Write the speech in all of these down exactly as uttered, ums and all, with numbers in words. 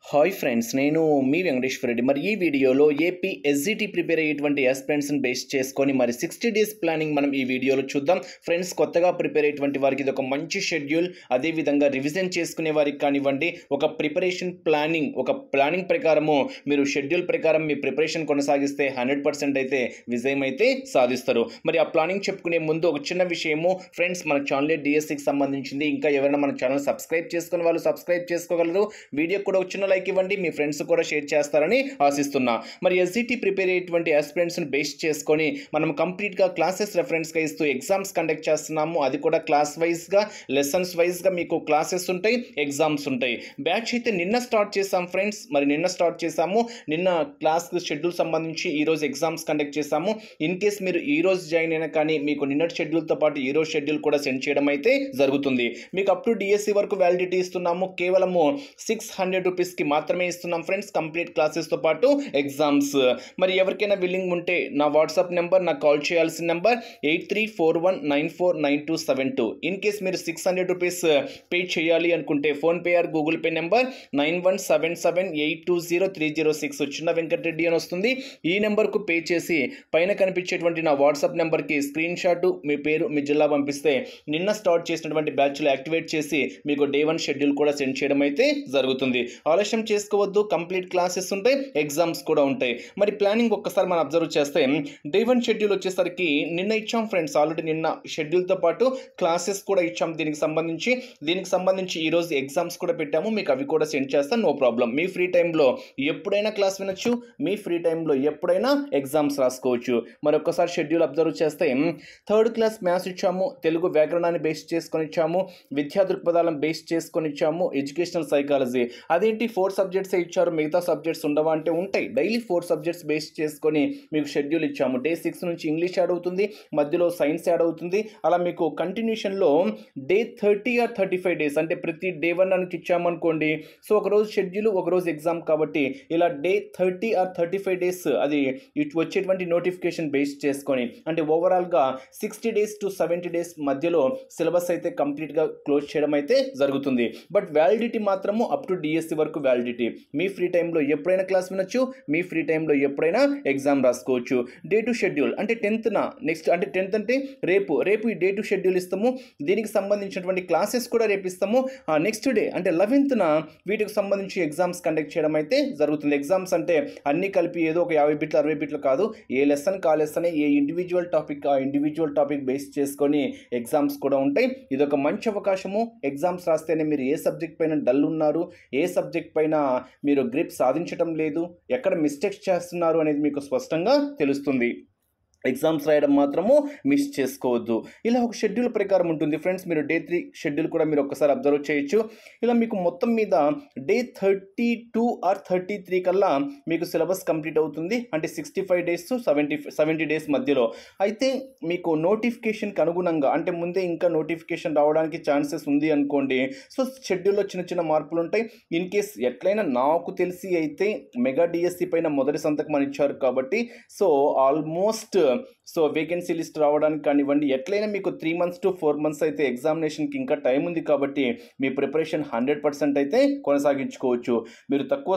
Hi friends, నేను మీ వెంకటేశ్వర రెడ్డి. మరి ఈ వీడియోలో ఏపీ ఎస్జిటి ప్రిపేర్ అయ్యేటువంటి ఆస్పిరెంట్స్ని బేస్ చేసుకొని మరి సిక్స్టీ డేస్ ప్లానింగ్ మనం ఈ వీడియోలో చూద్దాం. ఫ్రెండ్స్, కొత్తగా ప్రిపేర్ అయ్యేటువంటి వారికి ఇది ఒక మంచి షెడ్యూల్. అదేవిధంగా రివిజన్ చేసుకునే వారికి కానివ్వండి, ఒక ప్రిపరేషన్ ప్లానింగ్ ఒక ప్లానింగ్ ప్రకారము మీరు షెడ్యూల్ ప్రకారం మీ ప్రిపరేషన్ కొనసాగిస్తే హండ్రెడ్ పర్సెంట్ అయితే విజయం అయితే సాధిస్తారు. మరి ఆ ప్లానింగ్ చెప్పుకునే ముందు ఒక చిన్న విషయము ఫ్రెండ్స్, మన ఛానల్ డిఎస్సికి సంబంధించింది. ఇంకా ఎవరైనా మన ఛానల్ సబ్స్క్రైబ్ చేసుకుని వాళ్ళు సబ్స్క్రైబ్ చేసుకోగలరు. వీడియో కూడా ఒక చిన్న లైక్ ఇవ్వండి, మీ ఫ్రెండ్స్ కూడా షేర్ చేస్తారని ఆశిస్తున్నా. మరి ఎస్జిటి ప్రిపేర్ అయ్యేటువంటి ఆస్పిరెంట్స్ని బేస్ చేసుకొని మనం కంప్లీట్గా క్లాసెస్ రెఫరెన్స్గా ఇస్తూ ఎగ్జామ్స్ కండక్ట్ చేస్తున్నాము. అది కూడా క్లాస్ వైజ్గా, లెసన్స్ వైజ్గా మీకు క్లాసెస్ ఉంటాయి, ఎగ్జామ్స్ ఉంటాయి. బ్యాచ్ అయితే నిన్న స్టార్ట్ చేసాం ఫ్రెండ్స్. మరి నిన్న స్టార్ట్ చేసాము. నిన్న క్లాస్ షెడ్యూల్ సంబంధించి ఈరోజు ఎగ్జామ్స్ కండక్ట్ చేసాము. ఇన్ కేస్ మీరు ఈ రోజు జాయిన్ అయినా కానీ మీకు నిన్నటి షెడ్యూల్తో పాటు ఈ రోజు షెడ్యూల్ కూడా సెండ్ చేయడం అయితే జరుగుతుంది. మీకు అప్ టు డిఎస్సి వరకు వ్యాలిడిటీ ఇస్తున్నాము. కేవలము సిక్స్ హండ్రెడ్ రూపీస్కి మాత్రమే ఇస్తున్నాం ఫ్రెండ్స్, కంప్లీట్ క్లాసెస్తో పాటు ఎగ్జామ్స్. మరి ఎవరికైనా విల్లింగ్ ఉంటే నా వాట్సాప్ నెంబర్, నాకు కాల్ చేయాల్సిన number eight three four one nine four nine two seven two. In case మీరు సిక్స్ హండ్రెడ్ రూపీస్ పే చేయాలి అనుకుంటే PhonePe or Google Pay number nine one seven seven eight two zero three zero six Chinna Venkata Reddy అని వస్తుంది. ఈ నెంబర్కు pay చేసి పైన కనిపించేటువంటి నా వాట్సాప్ నెంబర్కి స్క్రీన్ షాట్, మీ పేరు, మీ జిల్లా పంపిస్తే నిన్న స్టార్ట్ చేసినటువంటి బ్యాచ్లో యాక్టివేట్ చేసి మీకు డే వన్ షెడ్యూల్ కూడా సెండ్ చేయడం అయితే జరుగుతుంది. ఆలస్యం చేసుకోవద్దు, కంప్లీట్ క్లాసెస్ ఉంటాయి, ఎగ్జామ్స్ కూడా ఉంటాయి. మరి ప్లానింగ్ ఒక్కసారి మనం అబ్జర్వ్ చేస్తే డే వన్ షెడ్యూల్ వచ్చేసరికి నిన్న ఇచ్చాం ఫ్రెండ్స్. ఆల్రెడీ నిన్న షెడ్యూల్తో పాటు క్లాసెస్ కూడా ఇచ్చాం దీనికి సంబంధించి. దీనికి సంబంధించి ఈరోజు ఎగ్జామ్స్ కూడా పెట్టాము. మీకు అవి కూడా సెండ్ చేస్తాను, నో ప్రాబ్లం. మీ ఫ్రీ టైంలో ఎప్పుడైనా క్లాస్ వినొచ్చు, మీ ఫ్రీ టైంలో ఎప్పుడైనా ఎగ్జామ్స్ రాసుకోవచ్చు. మరి ఒక్కసారి షెడ్యూల్ అబ్జర్వ్ చేస్తే థర్డ్ క్లాస్ మ్యాథ్స్ ఇచ్చాము, తెలుగు వ్యాకరణాన్ని బేస్ చేసుకొని ఇచ్చాము, విద్యా దృక్పథాలను బేస్ చేసుకొని ఇచ్చాము, ఎడ్యుకేషనల్ సైకాలజీ. అదేంటి ఫోర్ సబ్జెక్ట్స్ ఇచ్చారు, మిగతా సబ్జెక్ట్స్ ఉండవా అంటే ఉంటాయి. డైలీ ఫోర్ సబ్జెక్ట్స్ బేస్ చేసుకొని మీకు షెడ్యూల్ ఇచ్చాము. డే సిక్స్ నుంచి ఇంగ్లీష్ యాడ్ అవుతుంది, మధ్యలో సైన్స్ యాడ్ అవుతుంది. అలా మీకు కంటిన్యూషన్లో day thirty or thirty five days అంటే ప్రతి డే వన్ అని ఇచ్చామనుకోండి. సో ఒకరోజు షెడ్యూల్, ఒకరోజు ఎగ్జామ్ కాబట్టి ఇలా day thirty or thirty five days అది ఇటు వచ్చేటువంటి నోటిఫికేషన్ బేస్ చేసుకొని అంటే ఓవరాల్గా sixty days to seventy days మధ్యలో సిలబస్ అయితే కంప్లీట్గా క్లోజ్ చేయడం అయితే జరుగుతుంది. బట్ వ్యాలిడిటీ మాత్రము అప్ టు డిఎస్సి వరకు వ్యాలిడిటీ. మీ ఫ్రీ టైంలో ఎప్పుడైనా క్లాస్ వినొచ్చు, మీ ఫ్రీ టైంలో ఎప్పుడైనా ఎగ్జామ్ రాసుకోవచ్చు. డే టు షెడ్యూల్ అంటే టెన్త్న నెక్స్ట్ అంటే టెన్త్ అంటే రేపు రేపు ఈ డే టు షెడ్యూల్ ఇస్తాము. దీనికి సంబంధించినటువంటి క్లాసెస్ కూడా రేపు ఇస్తాము. నెక్స్ట్ డే అంటే లెవెన్త్న వీటికి సంబంధించి ఎగ్జామ్స్ కండక్ట్ చేయడం అయితే జరుగుతుంది. ఎగ్జామ్స్ అంటే అన్నీ కలిపి ఏదో ఒక యాభై బిట్లు అరవై బిట్లు కాదు. ఏ లెసన్ కా లెసన్, ఏ ఇండివిజువల్ టాపిక్ ఆ ఇండివిజువల్ టాపిక్ బేస్ చేసుకొని ఎగ్జామ్స్ కూడా ఉంటాయి. ఇది ఒక మంచి అవకాశము. ఎగ్జామ్స్ రాస్తేనే మీరు ఏ సబ్జెక్ట్ పైన డల్ ఉన్నారు, ఏ సబ్జెక్ట్ పైన మీరు గ్రిప్ సాధించడం లేదు, ఎక్కడ మిస్టేక్స్ చేస్తున్నారు అనేది మీకు స్పష్టంగా తెలుస్తుంది. ఎగ్జామ్స్ రాయడం మాత్రము మిస్ చేసుకోవద్దు. ఇలా ఒక షెడ్యూల్ ప్రకారం ఉంటుంది ఫ్రెండ్స్. మీరు డే త్రీ షెడ్యూల్ కూడా మీరు ఒక్కసారి అబ్జర్వ్ చేయొచ్చు. ఇలా మీకు మొత్తం మీద day thirty two or thirty three కల్లా మీకు సిలబస్ కంప్లీట్ అవుతుంది. అంటే sixty five days seventy seventy days మధ్యలో. అయితే మీకు నోటిఫికేషన్కి అనుగుణంగా అంటే ముందే ఇంకా నోటిఫికేషన్ రావడానికి ఛాన్సెస్ ఉంది అనుకోండి. సో షెడ్యూల్లో చిన్న చిన్న మార్పులు ఉంటాయి. ఇన్ కేస్ ఎట్లయినా నాకు తెలిసి అయితే మెగా డిఎస్సి పైన మొదటి సంతకం అని ఇచ్చారు కాబట్టి so almost so vacancy list రావడానికి కానివ్వండి, ఎట్లయినా మీకు three months to four months అయితే ఎగ్జామినేషన్కి ఇంకా టైం ఉంది కాబట్టి మీ ప్రిపరేషన్ హండ్రెడ్ పర్సెంట్ అయితే కొనసాగించుకోవచ్చు. మీరు తక్కువ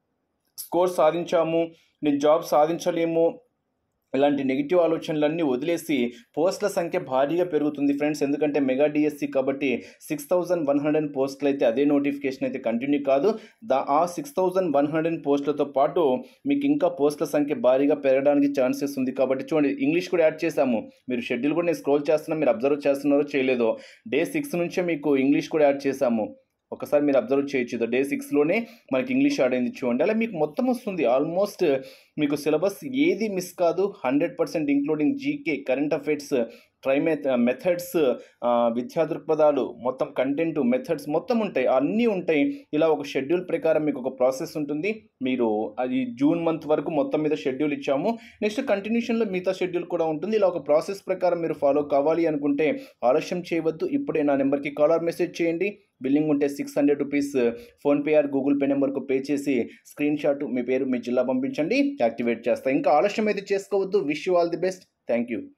స్కోర్ సాధించాము, నేను జాబ్ సాధించలేము, ఇలాంటి నెగిటివ్ ఆలోచనలన్నీ వదిలేసి పోస్టుల సంఖ్య భారీగా పెరుగుతుంది ఫ్రెండ్స్. ఎందుకంటే మెగా డిఎస్సి కాబట్టి సిక్స్ థౌజండ్ వన్ హండ్రెడ్ పోస్టులు అయితే అదే నోటిఫికేషన్ అయితే కంటిన్యూ కాదు. దా ఆ సిక్స్ థౌజండ్ వన్ హండ్రెడ్ పోస్టులతో పాటు మీకు ఇంకా పోస్టుల సంఖ్య భారీగా పెరగడానికి ఛాన్సెస్ ఉంది. కాబట్టి చూడండి, ఇంగ్లీష్ కూడా యాడ్ చేశాము. మీరు షెడ్యూల్ కూడా నేను స్క్రోల్ చేస్తున్నా, మీరు అబ్జర్వ్ చేస్తున్నారో చేయలేదో. డే సిక్స్ నుంచే మీకు ఇంగ్లీష్ కూడా యాడ్ చేశాము. ఒకసారి మీరు అబ్జర్వ్ చేయొచ్చు. డే సిక్స్లోనే మనకి ఇంగ్లీష్ యాడ్ అయింది చూడండి. అలా మీకు మొత్తం వస్తుంది. ఆల్మోస్ట్ మీకు సిలబస్ ఏది మిస్ కాదు. Hundred percent including GK, current affairs, ట్రై మెథ మెథడ్స్, విద్యా దృక్పథాలు, మొత్తం కంటెంట్, మెథడ్స్ మొత్తం ఉంటాయి, అన్నీ ఉంటాయి. ఇలా ఒక షెడ్యూల్ ప్రకారం మీకు ఒక ప్రాసెస్ ఉంటుంది. మీరు అది జూన్ మంత్ వరకు మొత్తం మీద షెడ్యూల్ ఇచ్చాము. నెక్స్ట్ కంటిన్యూషన్లో మిగతా షెడ్యూల్ కూడా ఉంటుంది. ఇలా ఒక ప్రాసెస్ ప్రకారం మీరు ఫాలో కావాలి అనుకుంటే ఆలస్యం చేయవద్దు. ఇప్పుడే నా నెంబర్కి కాల్ ఆర్ మెసేజ్ చేయండి. బిల్లింగ్ ఉంటే six hundred rupees PhonePe or Google Pay నెంబర్కు పే చేసి స్క్రీన్ షాట్, మీ పేరు, మీ జిల్లా పంపించండి, యాక్టివేట్ చేస్తా. ఇంకా ఆలస్యం అయితే చేసుకోవద్దు. Wish you all the best. Thank you.